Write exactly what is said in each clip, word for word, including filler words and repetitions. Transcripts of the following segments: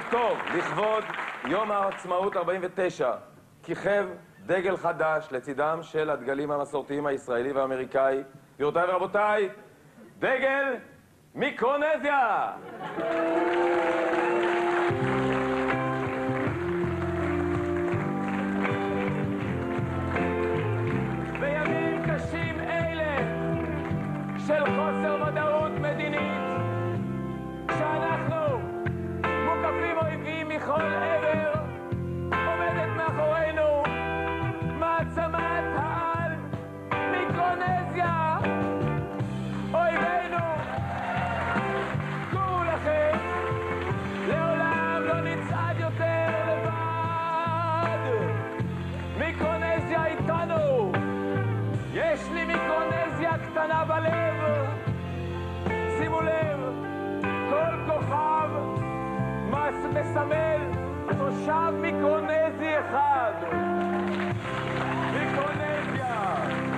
טוב, לכבוד יום העצמאות ארבעים ותשע, כיכב דגל חדש לצידם של הדגלים המסורתיים הישראלי והאמריקאי. גבירותיי ורבותיי, דגל מיקרונזיה! בימים קשים אלה של חוסר ודאות מדינית, כשאנחנו מוקפים אויבים מכל עבר, עומדת מאחורינו מעצמת העל מיקרונזיה. אויבינו, דעו לכם, לעולם לא נצעד יותר לבד. מיקרונזיה איתנו. יש לי מיקרונזיה קטנה בלב. שימו לב, כל כוכב מס מסמל תושב מיקרונזי אחד. מיקרונזיה.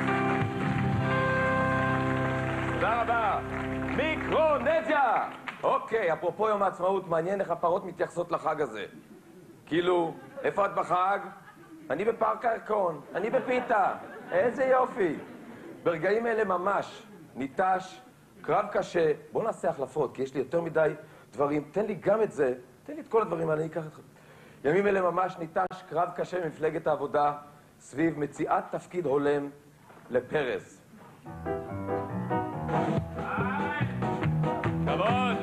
תודה רבה. מיקרונזיה. אוקיי, אפרופו יום העצמאות, מעניין איך הפרות מתייחסות לחג הזה. כאילו, איפה את בחג? אני בפארק הירקון, אני בפיתה. איזה יופי. ברגעים אלה ממש ניטש קרב קשה. בואו נעשה החלפות, כי יש לי יותר מדי דברים. תן לי גם את זה. תן לי את כל הדברים האלה, אני אקח אתכם. ימים אלה ממש ניטש קרב קשה במפלגת העבודה סביב מציאת תפקיד הולם לפרס. כבוד!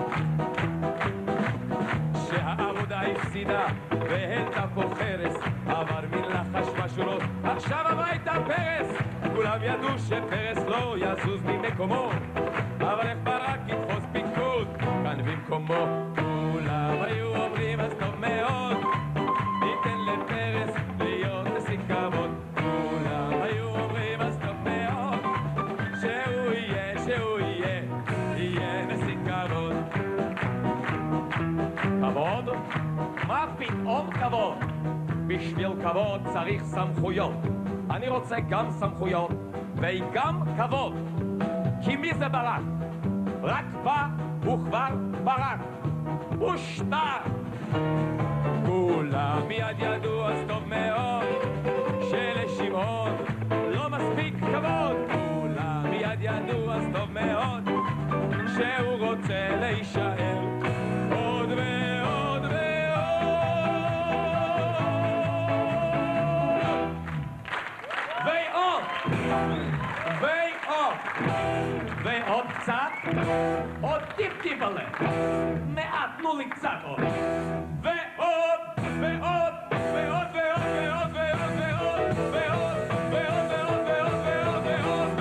שהעבודה הפסידה והלתה פה חרס, עבר מן לחש בשורות, עכשיו הביתה פרס. כולם ידעו שפרס לא יזוז ממקומו, אבל איך ברק יתפוס פיקוד כאן במקומו. כולם היו אומרים אז טוב מאוד, ניתן לפרס להיות נשיא כבוד. כולם היו אומרים אז טוב מאוד, שהוא יהיה, שהוא יהיה, יהיה נשיא כבוד. כבוד? מה פתאום כבוד? בשביל כבוד צריך סמכויות. אני רוצה גם סמכויות וגם כבוד. כי מי זה ברק? רק בא וכבר ברק. ושטר. כולם מיד ידעו אז טוב מאוד שלשמעון לא מספיק כבוד. כולם מיד ידעו אז טוב מאוד שהוא רוצה להישאר עוד ועוד ועוד ועוד ועוד קצת, עוד טיפ טיפ עלה, מעט, תנו לי קצת עוד, ועוד ועוד ועוד ועוד ועוד ועוד ועוד ועוד ועוד ועוד ועוד ועוד ועוד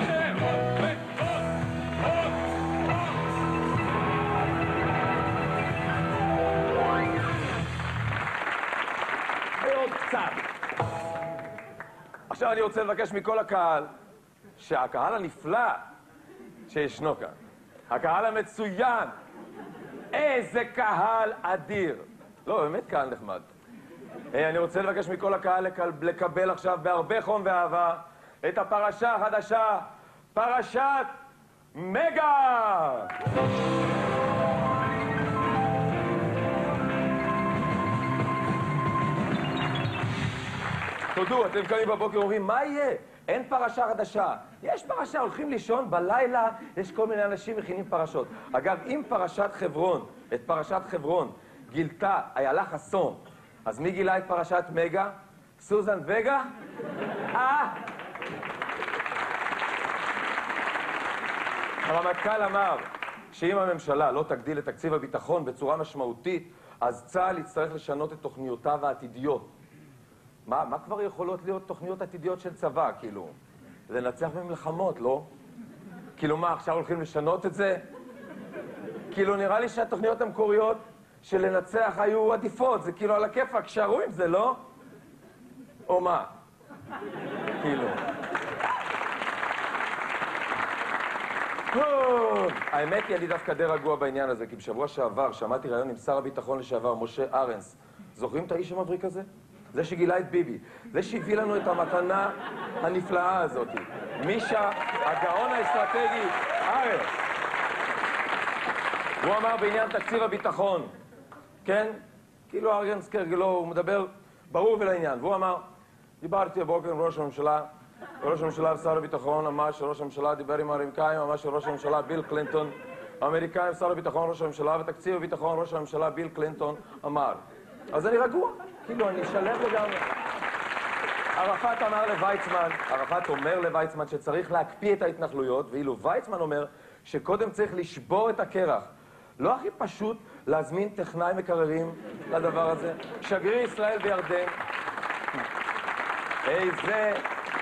ועוד קצת. עכשיו אני רוצה לבקש מכל הקהל, שהקהל הנפלא שישנו כאן, הקהל המצוין, איזה קהל אדיר. לא, באמת קהל נחמד. אני רוצה לבקש מכל הקהל לקבל עכשיו בהרבה חום ואהבה את הפרשה החדשה, פרשת מגה! תודו, אתם קמים בבוקר ואומרים, מה יהיה? אין פרשה חדשה. יש פרשה, הולכים לישון, בלילה יש כל מיני אנשים מכינים פרשות. אגב, אם פרשת חברון, את פרשת חברון, גילתה איילה חסון, אז מי גילה את פרשת מגה? סוזן וגה? אה! הרמטכ"ל אמר שאם הממשלה לא תגדיל את תקציב הביטחון בצורה משמעותית, אז צה"ל יצטרך לשנות את תוכניותיו העתידיות. מה, מה כבר יכולות להיות תוכניות עתידיות של צבא, כאילו? לנצח במלחמות, לא? כאילו מה, עכשיו הולכים לשנות את זה? כאילו נראה לי שהתוכניות המקוריות של לנצח היו עדיפות, זה כאילו על הכיפאק, שערו עם זה, לא? או מה? כאילו. האמת היא, אני דווקא די רגוע בעניין הזה, כי בשבוע שעבר שמעתי רעיון עם שר הביטחון לשעבר, משה ארנס. זוכרים את האיש המבריק הזה? זה שגילה את ביבי. זה שהביא לנו את המתנה הנפלאה הזאת. מישה, הגאון האסטרטגי, ארנס. הוא אמר בעניין תקציב הביטחון, כן? כאילו ארגנס כהרגלו, הוא מדבר ברור ולעניין. והוא אמר, דיברתי הבוקר עם ראש הממשלה, ראש הממשלה ושר הביטחון אמר שראש הממשלה דיבר עם האמריקאים, אמר שראש הממשלה ביל קלינטון, האמריקאים, שר הביטחון, ראש הממשלה, ותקציב הביטחון, ראש הממשלה ביל קלינטון אמר. אז אני רגוע, כאילו אני שלב לגמרי. ערפאת אמר לויצמן, ערפאת אומר לויצמן שצריך להקפיא את ההתנחלויות, ואילו ויצמן אומר שקודם צריך לשבור את הקרח. לא הכי פשוט להזמין טכנאי מקררים לדבר הזה? שגריר ישראל בירדן, איזה...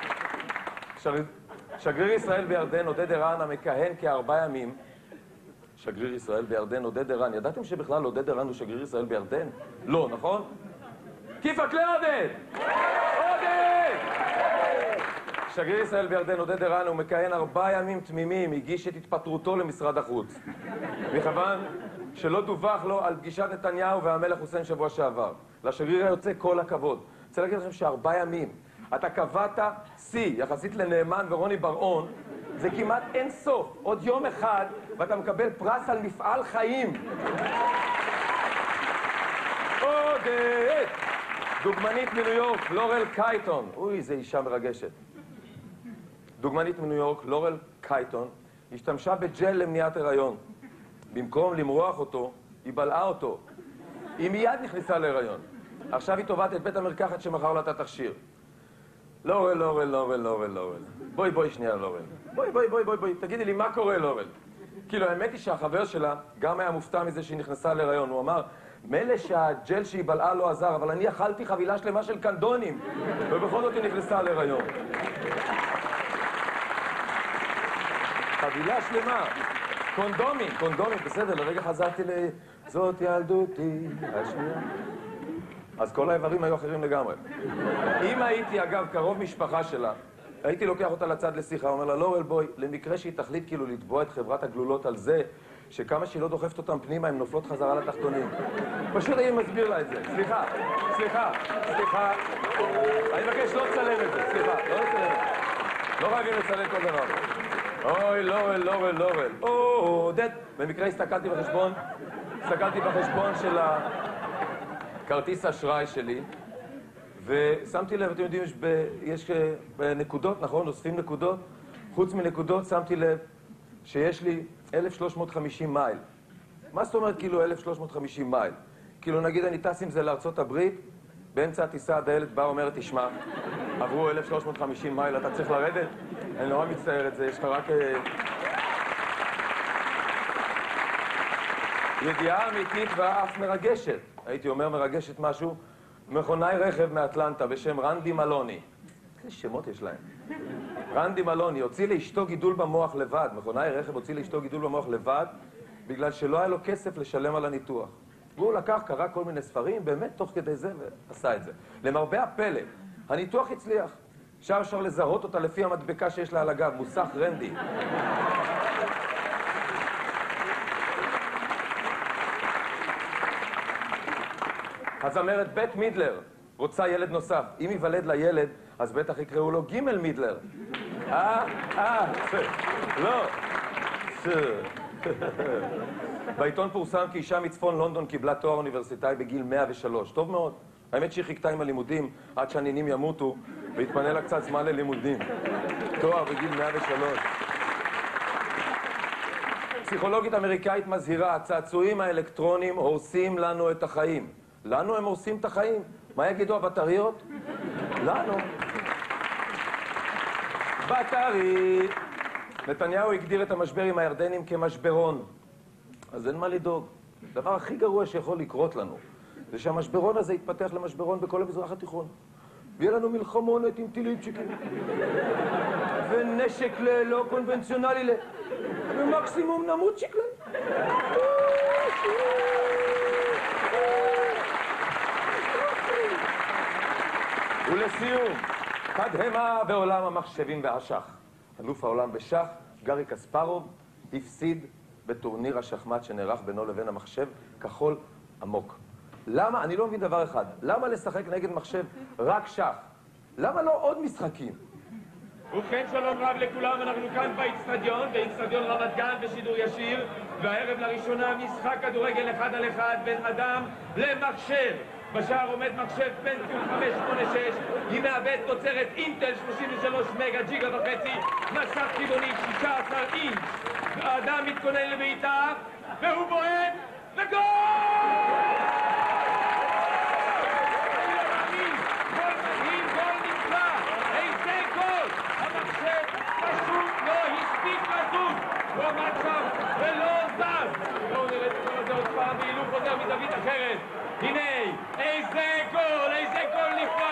שגריר ישראל בירדן, עודד ערן, המכהן כארבעה ימים. שגריר ישראל בירדן, עודד ערן. ידעתם שבכלל עודד ערן הוא שגריר ישראל בירדן? לא, נכון? כיפק לעודד! עודד! שגריר ישראל בירדן, עודד ערן, הוא מכהן ארבעה ימים תמימים, הגיש את התפטרותו למשרד החוץ. מכיוון שלא דווח לו על פגישת נתניהו והמלך חוסיין שבוע שעבר. לשגריר היוצא כל הכבוד. אני רוצה להגיד לכם שארבעה ימים. אתה קבעת שיא, יחסית לנאמן ורוני בר-און, זה כמעט אין סוף. עוד יום אחד, ואתה מקבל פרס על מפעל חיים. עודד! דוגמנית מניו יורק, לורל קייטון. אוי, זו אישה מרגשת. דוגמנית מניו יורק, לורל קייטון, השתמשה בג'ל למניעת הריון. במקום למרוח אותו, היא בלעה אותו. היא מיד נכנסה להיריון. עכשיו היא תובעת את בית המרקחת שמכר לה את התכשיר. לורל, לורל, לורל, לורל, לורל. בואי, בואי שנייה, לורל. בואי, בואי, בואי, בואי, בואי. תגידי לי, מה קורה, לורל? כאילו, האמת היא שהחבר שלה גם היה מופתע מזה שהיא נכנסה להיריון. הוא אמר, מילא שהג'ל שהיא בלעה לא עזר, אבל אני אכלתי חבילה שלמה של קנדונים, ובכל זאת היא נכנסה להיריון. חבילה שלמה. קונדומים, קונדומים, בסדר, לרגע חזרתי ל... זאת ילדותי, השנייה. אז כל האיברים היו אחרים לגמרי. אם הייתי, אגב, קרוב משפחה שלה, הייתי לוקח אותה לצד לשיחה, אומר לה, לורל, בואי, למקרה שהיא תחליט כאילו לתבוע את חברת הגלולות על זה, שכמה שהיא לא דוחפת אותם פנימה, הן נופלות חזרה לתחתונים. פשוט אני מסביר לה את זה. סליחה, סליחה, סליחה. אני מבקש לא לצלם את זה, סליחה, לא לצלם את זה. לא חייבים לצלם כל דבר. אוי, לורל, לורל, לורל. עודד. במקרה הסתכלתי בחשבון, הסתכלתי בחשבון של הכרטיס אשראי שלי, ושמתי לב, אתם יודעים, יש נקודות, נכון? אוספים נקודות. חוץ מנקודות, שמתי לב שיש לי אלף שלוש מאות וחמישים מייל. מה זאת אומרת כאילו אלף שלוש מאות וחמישים מייל? כאילו נגיד אני טס עם זה לארצות הברית, באמצע הטיסה הדיילת באה אומרת, תשמע, עברו אלף שלוש מאות וחמישים מייל, אתה צריך לרדת? אני נורא מצטער את זה, יש לך רק... ידיעה אמיתית ואף מרגשת. הייתי אומר מרגשת משהו, מכונאי רכב מאטלנטה בשם רנדי מלוני. איזה שמות יש להם. רנדי מלוני הוציא לאשתו גידול במוח לבד, מכונאי רכב הוציא לאשתו גידול במוח לבד, בגלל שלא היה לו כסף לשלם על הניתוח. והוא לקח, קרא כל מיני ספרים, באמת תוך כדי זה, ועשה את זה. למרבה הפלא, הניתוח הצליח. אפשר אפשר לזהות אותה לפי המדבקה שיש לה על הגב, מוסך רנדי. הזמרת בית מידלר רוצה ילד נוסף. אם ייוולד לילד, אז בטח יקראו לו גימל מידלר. אה, אה, לא. בעיתון פורסם כי אישה מצפון לונדון קיבלה תואר אוניברסיטאי בגיל מאה ושלוש. טוב מאוד. האמת שהיא חיכתה עם הלימודים עד שהנינים ימותו, והתפנה לה קצת זמן ללימודים. תואר בגיל מאה ושלוש. פסיכולוגית אמריקאית מזהירה, הצעצועים האלקטרונים הורסים לנו את החיים. לנו הם הורסים את החיים. מה יגידו הבטריות? לנו. בטרי. נתניהו הגדיר את המשבר עם הירדנים כמשברון. אז אין מה לדאוג. הדבר הכי גרוע שיכול לקרות לנו, זה שהמשברון הזה יתפתח למשברון בכל המזרח התיכון. ויהיה לנו מלחמונת עם טיליצ'יקים. ונשק לא קונבנציונלי ל... ומקסימום נמות שיקלן. ולסיום, תדהמה בעולם המחשבים והשח. אלוף העולם בשח, גרי קספרוב, הפסיד בטורניר השחמט שנערך בינו לבין המחשב כחול עמוק. למה? אני לא מבין דבר אחד. למה לשחק נגד מחשב רק שח? למה לא עוד משחקים? ובכן, שלום רב לכולם, אנחנו כאן באצטדיון, באצטדיון רמת גן בשידור ישיר, והערב לראשונה משחק כדורגל אחד על אחד בין אדם למחשב. בשער עומד מחשב פנטיום חמש שמונה שש, היא מעבד תוצרת אינטל שלושים ושלוש מגה ג'יגה וחצי, מסך טבעוני שישה עשר אינץ'. האדם מתכונן לבעיטה, והוא בועט, וגול! הוא עמד שם ולא זז. בואו נראה את הכל הזה עוד פעם, והילוך חוזר מזווית אחרת. הנה, איזה גול, איזה גול נפלא